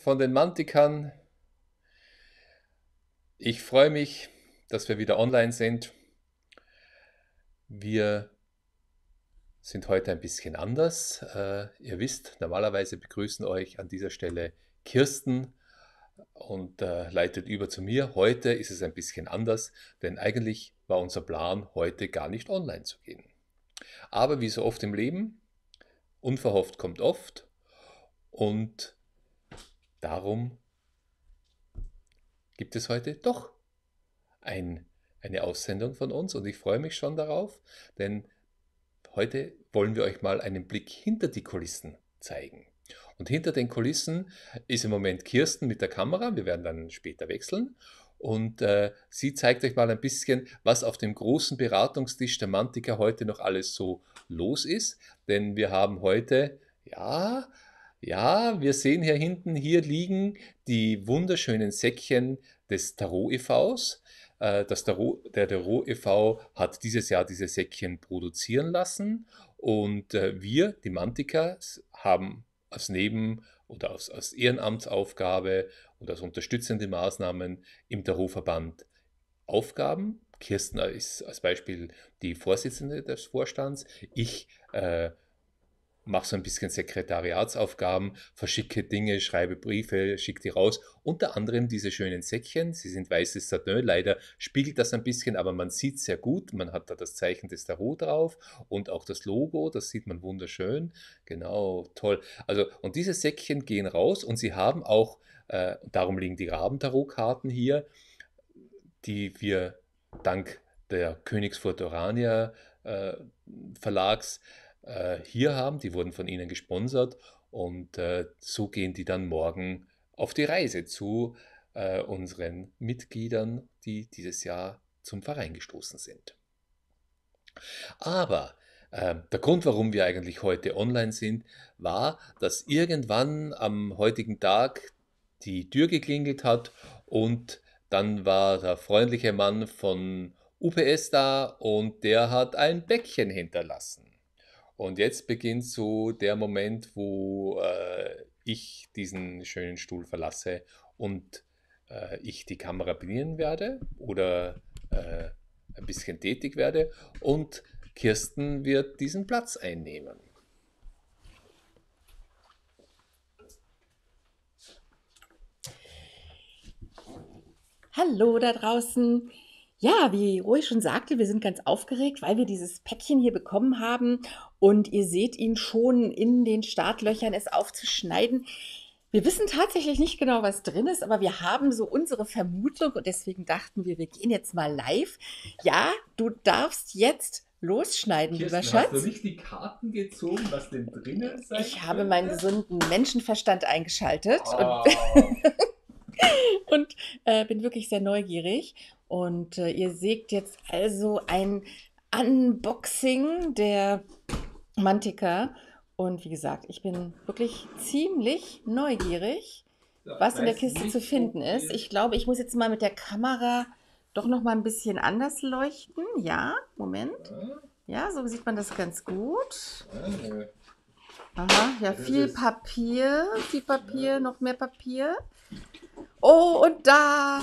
von den Mantikern. Ich freue mich, dass wir wieder online sind. Wir sind heute ein bisschen anders. Ihr wisst, normalerweise begrüßen euch an dieser Stelle Kirsten und leitet über zu mir. Heute ist es ein bisschen anders, denn eigentlich war unser Plan, heute gar nicht online zu gehen. Aber wie so oft im Leben, unverhofft kommt oft und darum gibt es heute doch eine Aussendung von uns und ich freue mich schon darauf, denn heute wollen wir euch mal einen Blick hinter die Kulissen zeigen. Und hinter den Kulissen ist im Moment Kirsten mit der Kamera, wir werden dann später wechseln. Und sie zeigt euch mal ein bisschen, was auf dem großen Beratungstisch der Mantiker heute noch alles so los ist. Denn wir haben heute, wir sehen hier hinten, hier liegen die wunderschönen Säckchen des Tarot e.V.s. Der Tarot e.V. hat dieses Jahr diese Säckchen produzieren lassen und wir, die Mantiker, haben als oder als Ehrenamtsaufgabe und als unterstützende Maßnahmen im Tarotverband Aufgaben. Kirsten ist als Beispiel die Vorsitzende des Vorstands. Ich mache so ein bisschen Sekretariatsaufgaben, verschicke Dinge, schreibe Briefe, schicke die raus. Unter anderem diese schönen Säckchen, sie sind weißes Satin, leider spiegelt das ein bisschen, aber man sieht es sehr gut. Man hat da das Zeichen des Tarot drauf und auch das Logo, das sieht man wunderschön. Genau, toll. Also, und diese Säckchen gehen raus und sie haben auch, darum liegen die Rabentarotkarten hier, die wir dank der Königsfurt Orania Verlags hier haben. Die wurden von ihnen gesponsert und so gehen die dann morgen auf die Reise zu unseren Mitgliedern, die dieses Jahr zum Verein gestoßen sind. Aber der Grund, warum wir eigentlich heute online sind, war, dass irgendwann am heutigen Tag die Tür geklingelt hat und dann war der freundliche Mann von UPS da und der hat ein Päckchen hinterlassen. Und jetzt beginnt so der Moment, wo ich diesen schönen Stuhl verlasse und ich die Kamera bedienen werde oder ein bisschen tätig werde und Kirsten wird diesen Platz einnehmen. Hallo da draußen. Ja, wie Roy schon sagte, wir sind ganz aufgeregt, weil wir dieses Päckchen hier bekommen haben und ihr seht ihn schon in den Startlöchern, es aufzuschneiden. Wir wissen tatsächlich nicht genau, was drin ist, aber wir haben so unsere Vermutung und deswegen dachten wir gehen jetzt mal live. Ja, du darfst jetzt losschneiden, lieber Kirsten, hast du Schatz. nicht die Karten gezogen, was denn drinnen sein Ich habe meinen könnte? gesunden Menschenverstand eingeschaltet Oh. und bin wirklich sehr neugierig. Und ihr seht jetzt also ein Unboxing der Mantika. Und wie gesagt, ich bin wirklich ziemlich neugierig, Ja, was ich in der weiß Kiste zu nicht, finden ob ist. wir... Ich glaube, ich muss jetzt mal mit der Kamera doch noch mal ein bisschen anders leuchten. Ja, Moment. Ja, so sieht man das ganz gut. Aha, ja, Das viel ist- Papier, noch mehr Papier. Oh, und da.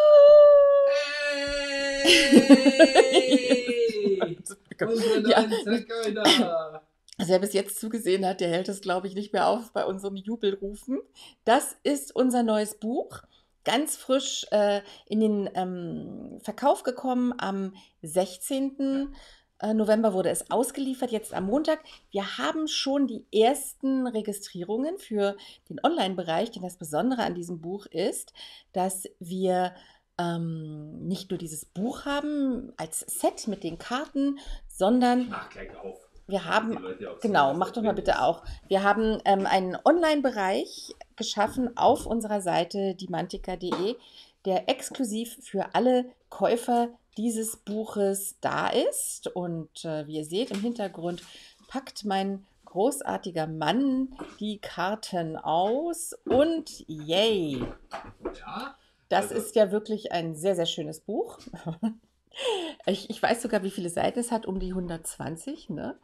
Hey! Unsere Ja, neuen Zeckhäuter! also wer bis jetzt zugesehen hat, der hält es, glaube ich, nicht mehr auf bei unserem Jubelrufen. Das ist unser neues Buch, ganz frisch in den Verkauf gekommen. Am 16. November wurde es ausgeliefert, jetzt am Montag. Wir haben schon die ersten Registrierungen für den Online-Bereich, denn das Besondere an diesem Buch ist, dass wir nicht nur dieses Buch haben als Set mit den Karten, sondern Mach gleich auf. wir Die haben, Leute auch sehen, genau, was mach da doch mal drin bitte ist. auch. Wir haben einen Online-Bereich geschaffen auf unserer Seite diemantika.de, der exklusiv für alle Käufer dieses Buches da ist. Und wie ihr seht, im Hintergrund packt mein großartiger Mann die Karten aus und yay! Ja, Das also ist ja wirklich ein sehr, sehr schönes Buch. Ich weiß sogar, wie viele Seiten es hat, um die 120, ne?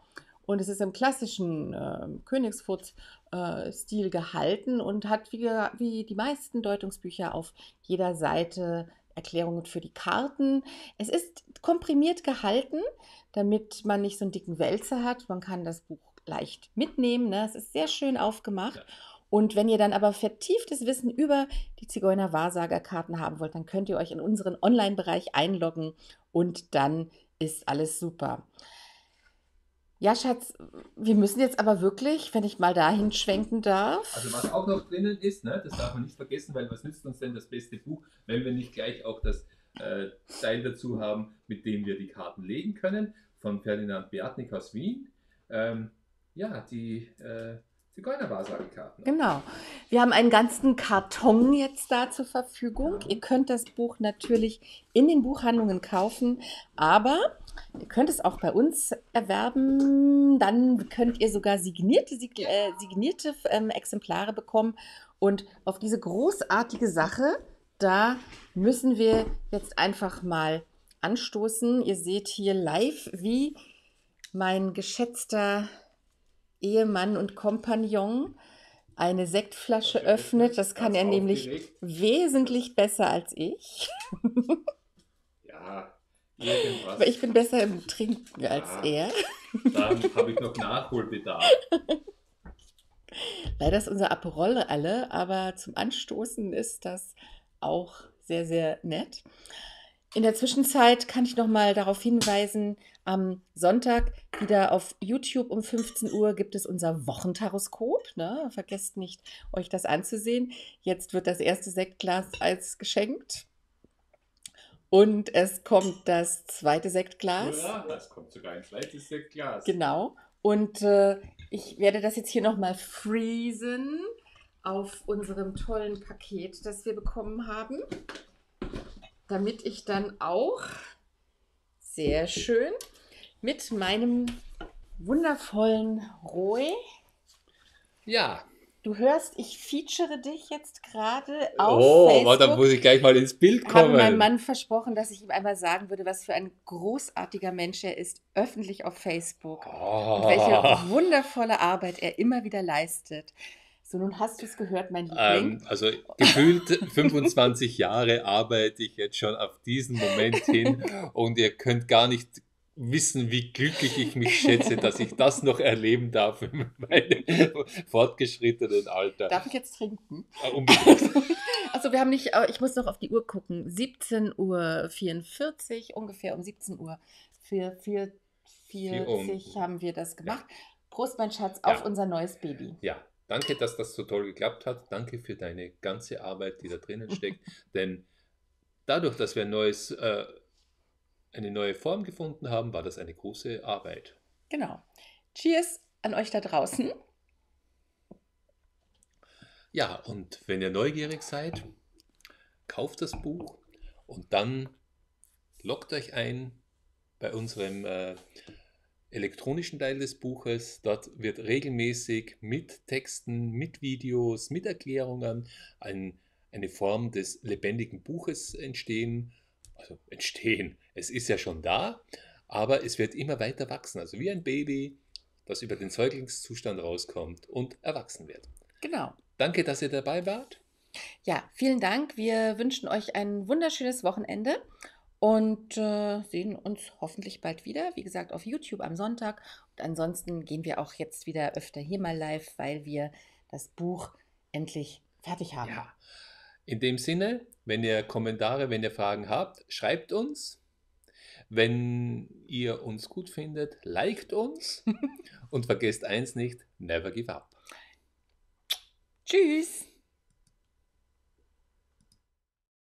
und es ist im klassischen Königsfurt-Stil gehalten und hat wie die meisten Deutungsbücher auf jeder Seite Erklärungen für die Karten. Es ist komprimiert gehalten, damit man nicht so einen dicken Wälzer hat. Man kann das Buch leicht mitnehmen. Ne? Es ist sehr schön aufgemacht. Ja. Und wenn ihr dann aber vertieftes Wissen über die Zigeuner-Wahrsager-Karten haben wollt, dann könnt ihr euch in unseren Online-Bereich einloggen und dann ist alles super. Ja, Schatz, wir müssen jetzt aber wirklich, wenn ich mal dahin schwenken darf. Also was auch noch drinnen ist, ne, das darf man nicht vergessen, weil was nützt uns denn das beste Buch, wenn wir nicht gleich auch das Teil dazu haben, mit dem wir die Karten legen können, von Ferdinand Beatnik aus Wien. Ja, die Zigeuner-Wahrsagekarten. Genau. Wir haben einen ganzen Karton jetzt da zur Verfügung. Ja. Ihr könnt das Buch natürlich in den Buchhandlungen kaufen, aber ihr könnt es auch bei uns erwerben. Dann könnt ihr sogar signierte Exemplare bekommen. Und auf diese großartige Sache, da müssen wir jetzt einfach mal anstoßen. Ihr seht hier live, wie mein geschätzter Ehemann und Kompagnon eine Sektflasche öffnet. Das kann er nämlich wesentlich besser als ich. Ja, irgendwas. Aber ich bin besser im Trinken als er. Dann habe ich noch Nachholbedarf. Leider ist unser Aperol alle, aber zum Anstoßen ist das auch sehr, sehr nett. In der Zwischenzeit kann ich noch mal darauf hinweisen, am Sonntag wieder auf YouTube um 15 Uhr gibt es unser Wochentaroskop. Ne? Vergesst nicht, euch das anzusehen. Jetzt wird das erste Sektglas als geschenkt. Und es kommt das zweite Sektglas. Ja, es kommt sogar ein zweites Sektglas. Genau. Und ich werde das jetzt hier nochmal freezen auf unserem tollen Paket, das wir bekommen haben, damit ich dann auch sehr schön mit meinem wundervollen Roy. Ja. Du hörst, ich feature dich jetzt gerade auf Facebook. Facebook. Da muss ich gleich mal ins Bild Ich habe kommen. meinem Mann versprochen, dass ich ihm einmal sagen würde, was für ein großartiger Mensch er ist, öffentlich auf Facebook. Und welche wundervolle Arbeit er immer wieder leistet. So, nun hast du es gehört, mein Liebling. Also gefühlt 25 Jahre arbeite ich jetzt schon auf diesen Moment hin und ihr könnt gar nicht wissen, wie glücklich ich mich schätze, dass ich das noch erleben darf in meinem fortgeschrittenen Alter. Darf ich jetzt trinken? Unbedingt. Also wir haben nicht, ich muss noch auf die Uhr gucken. 17:44 Uhr, ungefähr um 17 Uhr 44 haben wir das gemacht. Ja. Prost, mein Schatz, auf unser neues Baby. Ja. Danke, dass das so toll geklappt hat. Danke für deine ganze Arbeit, die da drinnen steckt. Denn dadurch, dass wir eine neue Form gefunden haben, war das eine große Arbeit. Genau. Cheers an euch da draußen. Ja, und wenn ihr neugierig seid, kauft das Buch und dann loggt euch ein bei unserem elektronischen Teil des Buches. Dort wird regelmäßig mit Texten, mit Videos, mit Erklärungen eine Form des lebendigen Buches entstehen. Also entstehen, es ist ja schon da, aber es wird immer weiter wachsen. Also wie ein Baby, das über den Säuglingszustand rauskommt und erwachsen wird. Genau. Danke, dass ihr dabei wart. Ja, vielen Dank. Wir wünschen euch ein wunderschönes Wochenende. Und sehen uns hoffentlich bald wieder. Wie gesagt, auf YouTube am Sonntag. Und ansonsten gehen wir auch jetzt wieder öfter hier mal live, weil wir das Buch endlich fertig haben. Ja. In dem Sinne, wenn ihr Kommentare, wenn ihr Fragen habt, schreibt uns. Wenn ihr uns gut findet, liked uns. Und vergesst eins nicht, never give up. Tschüss.